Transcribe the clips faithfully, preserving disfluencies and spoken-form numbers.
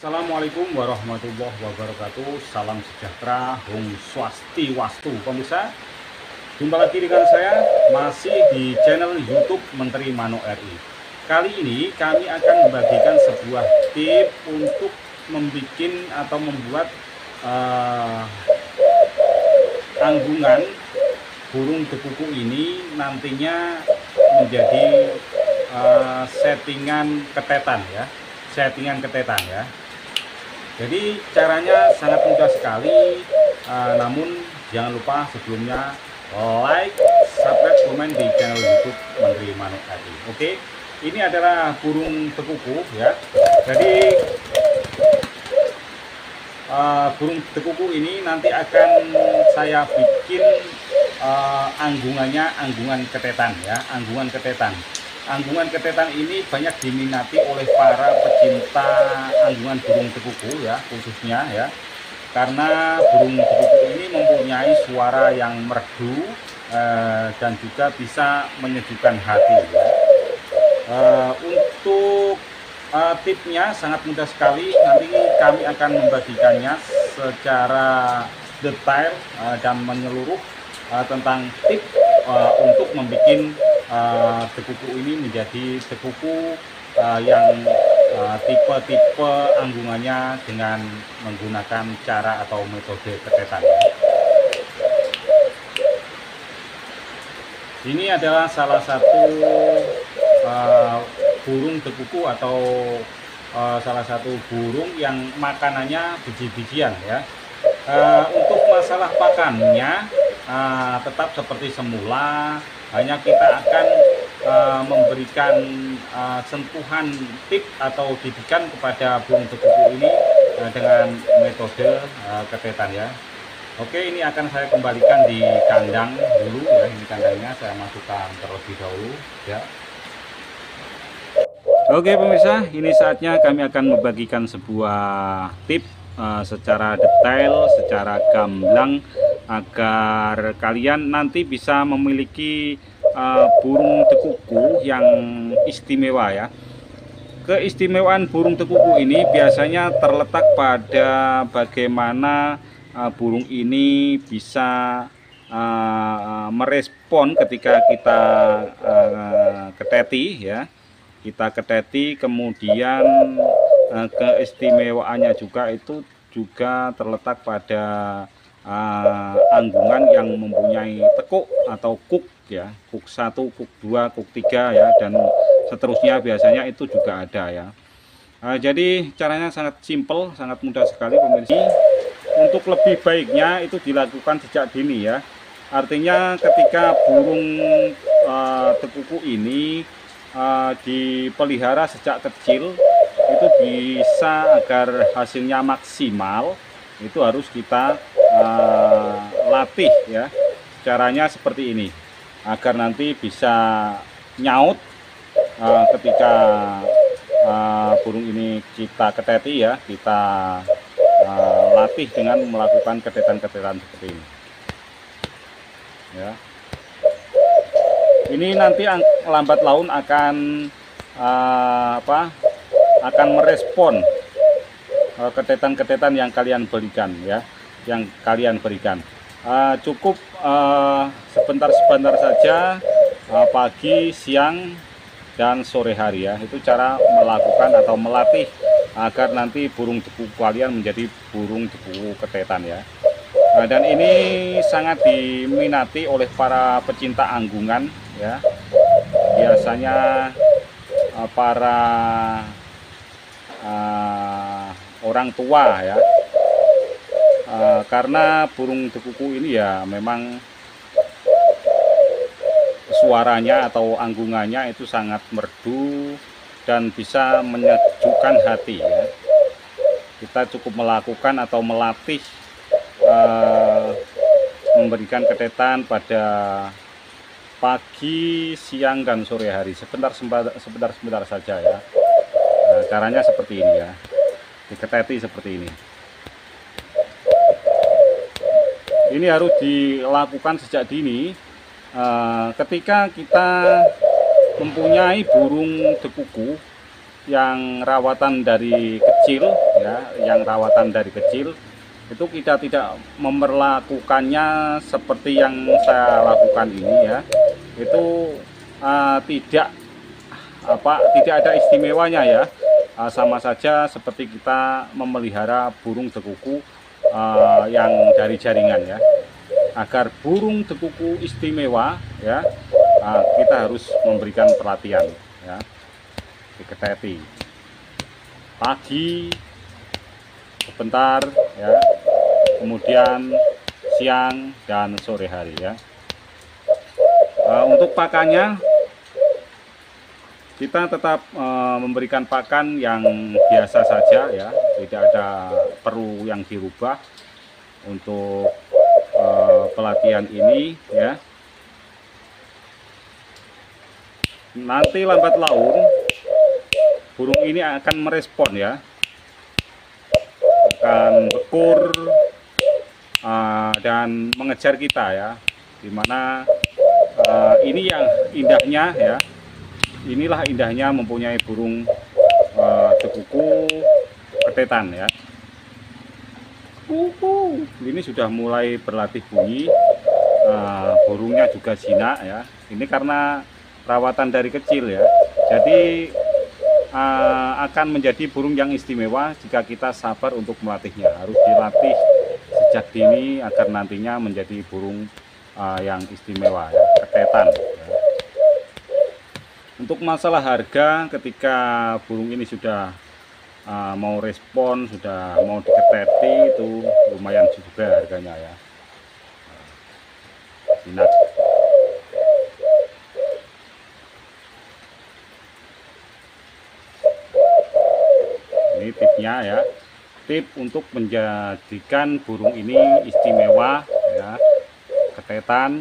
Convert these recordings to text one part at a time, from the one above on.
Assalamualaikum warahmatullahi wabarakatuh. Salam sejahtera, Om Swastiwastu. Pemirsa, jumpa lagi dengan saya masih di channel YouTube Menteri Mano R I. Kali ini kami akan membagikan sebuah tip untuk membuat atau membuat uh, anggungan burung tekuku ini nantinya menjadi uh, settingan ketetan ya. settingan ketetan ya. Jadi caranya sangat mudah sekali, uh, namun jangan lupa sebelumnya like, subscribe, komen di channel YouTube Menteri Mano R I. Oke, ini adalah burung tekuku ya. Jadi uh, burung tekuku ini nanti akan saya bikin uh, anggungannya anggungan ketetan ya, anggungan ketetan. Anggungan ketetan ini banyak diminati oleh para pecinta anggungan burung tekuku ya, khususnya ya, karena burung tekuku ini mempunyai suara yang merdu eh, dan juga bisa menyejukkan hati ya. Eh, untuk eh, tipnya sangat mudah sekali, nanti kami akan membagikannya secara detail eh, dan menyeluruh eh, tentang tip eh, untuk membuat Uh, tekuku ini menjadi tekuku uh, yang tipe-tipe uh, anggungannya dengan menggunakan cara atau metode ketetan. Ini adalah salah satu uh, burung tekuku atau uh, salah satu burung yang makanannya biji-bijian ya. Uh, untuk masalah pakannya uh, tetap seperti semula. Hanya kita akan uh, memberikan uh, sentuhan tip atau didikan kepada burung tekuku ini uh, dengan metode uh, ketetan ya. Oke, ini akan saya kembalikan di kandang dulu ya. Ini kandangnya saya masukkan terlebih dahulu ya. Oke pemirsa, ini saatnya kami akan membagikan sebuah tip uh, secara detail, secara gamblang, agar kalian nanti bisa memiliki uh, burung tekuku yang istimewa ya. Keistimewaan burung tekuku ini biasanya terletak pada bagaimana uh, burung ini bisa uh, merespon ketika kita uh, keteti ya. Kita keteti, kemudian uh, keistimewaannya juga itu juga terletak pada Uh, anggungan yang mempunyai tekuk atau kuk ya, kuk satu, kuk dua, kuk tiga ya, dan seterusnya biasanya itu juga ada ya. Uh, jadi caranya sangat simpel, sangat mudah sekali pemirsa. Untuk lebih baiknya itu dilakukan sejak dini ya. Artinya ketika burung uh, tekuku ini uh, dipelihara sejak kecil, itu bisa agar hasilnya maksimal, itu harus kita Uh, latih ya. Caranya seperti ini agar nanti bisa nyaut uh, ketika uh, burung ini kita keteti ya, kita uh, latih dengan melakukan ketetan-ketetan seperti ini ya. Ini nanti lambat laun akan uh, apa akan merespon ketetan-ketetan uh, yang kalian berikan ya, yang kalian berikan. Uh, cukup sebentar-sebentar uh, saja, uh, pagi, siang, dan sore hari ya. Itu cara melakukan atau melatih agar nanti burung tekuku kalian menjadi burung tekuku ketetan ya. Uh, dan ini sangat diminati oleh para pecinta anggungan ya. Biasanya uh, para uh, orang tua ya. Uh, karena burung tekuku ini ya memang suaranya atau anggungannya itu sangat merdu dan bisa menyejukkan hati ya. Kita cukup melakukan atau melatih uh, memberikan ketetan pada pagi, siang, dan sore hari, sebentar sebentar sebentar saja ya. Nah, caranya seperti ini ya, diketeti seperti ini. Ini harus dilakukan sejak dini. Ketika kita mempunyai burung tekuku yang rawatan dari kecil ya, yang rawatan dari kecil itu kita tidak memperlakukannya seperti yang saya lakukan ini ya. Itu uh, tidak apa tidak ada istimewanya ya. Uh, sama saja seperti kita memelihara burung dekuku uh, yang dari jaringan ya. Agar burung dekuku istimewa ya, uh, kita harus memberikan perhatian ya. Diketeti pagi sebentar ya, kemudian siang dan sore hari ya. Uh, untuk pakannya kita tetap uh, memberikan pakan yang biasa saja ya, tidak ada perlu yang dirubah untuk uh, pelatihan ini ya. Nanti lambat laun burung ini akan merespon ya, akan bekur uh, dan mengejar kita ya, dimana uh, ini yang indahnya ya, inilah indahnya mempunyai burung uh, dekuku ketetan ya. Uhuh. Ini sudah mulai berlatih bunyi, uh, burungnya juga jinak ya, ini karena rawatan dari kecil ya, jadi Uh, akan menjadi burung yang istimewa jika kita sabar untuk melatihnya. Harus dilatih sejak dini agar nantinya menjadi burung uh, yang istimewa ya, ketetan ya. Untuk masalah harga, ketika burung ini sudah uh, mau respon, sudah mau diketeti, itu lumayan juga harganya ya. Jinak. Ini tipsnya ya, tip untuk menjadikan burung ini istimewa ya, ketetan.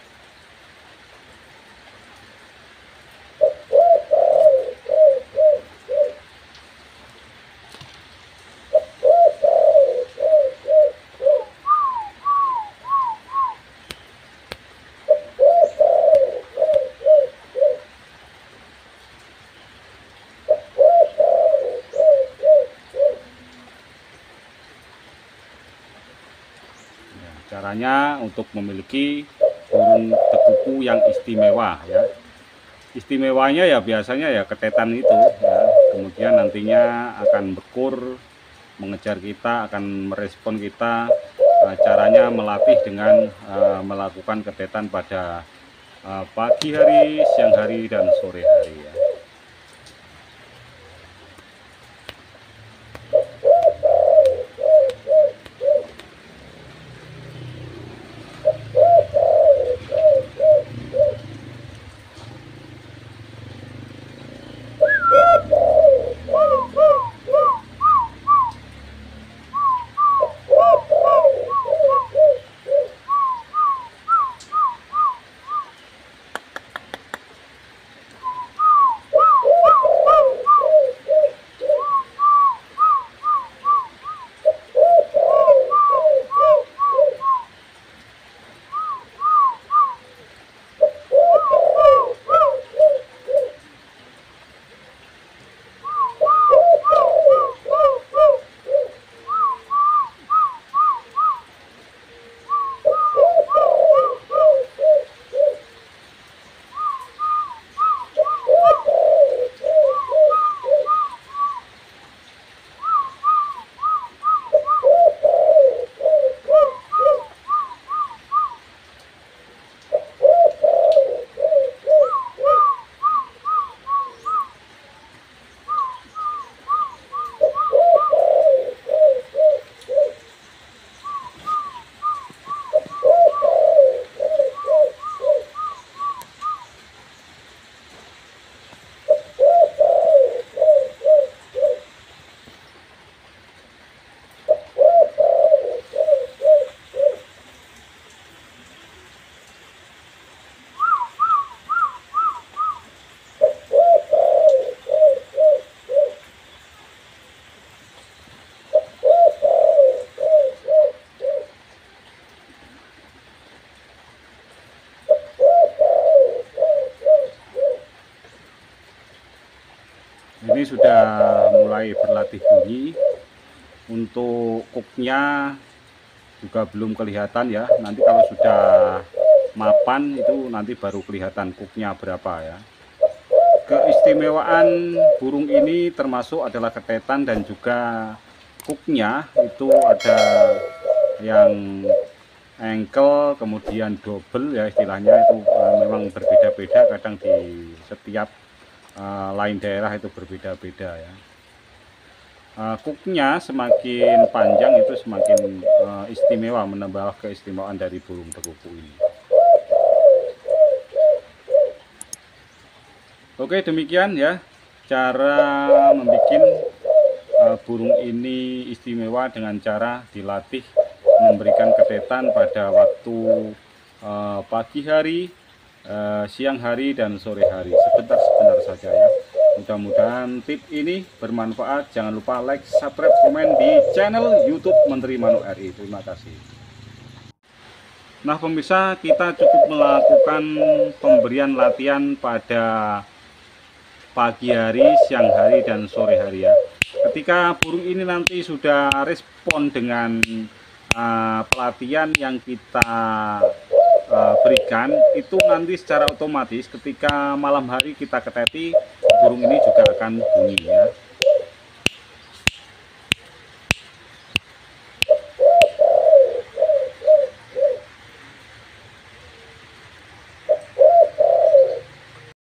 Caranya untuk memiliki burung dekuku yang istimewa ya. Istimewanya ya biasanya ya ketetan itu ya. Kemudian nantinya akan bekur, mengejar kita, akan merespon kita. Nah, caranya melatih dengan uh, melakukan ketetan pada uh, pagi hari, siang hari, dan sore hari ya. sudah mulai berlatih bunyi. Untuk kuknya juga belum kelihatan ya, nanti kalau sudah mapan itu nanti baru kelihatan kuknya berapa ya. Keistimewaan burung ini termasuk adalah ketetan dan juga kuknya itu ada yang engkel kemudian double ya istilahnya, itu uh, memang berbeda-beda, kadang di setiap uh, lain daerah itu berbeda-beda ya. Uh, kuknya semakin panjang itu semakin uh, istimewa, menambah keistimewaan dari burung tekuku ini. Oke, demikian ya cara membuat uh, burung ini istimewa dengan cara dilatih memberikan ketetan pada waktu uh, pagi hari, uh, siang hari, dan sore hari, sebentar-sebentar saja ya. Mudah-mudahan tip ini bermanfaat. Jangan lupa like, subscribe, komen di channel YouTube Menteri Manuk R I. Terima kasih. Nah pemirsa, kita cukup melakukan pemberian latihan pada pagi hari, siang hari, dan sore hari ya. Ketika burung ini nanti sudah respon dengan uh, pelatihan yang kita uh, berikan, itu nanti secara otomatis ketika malam hari kita keteti, burung ini juga akan bunyi ya.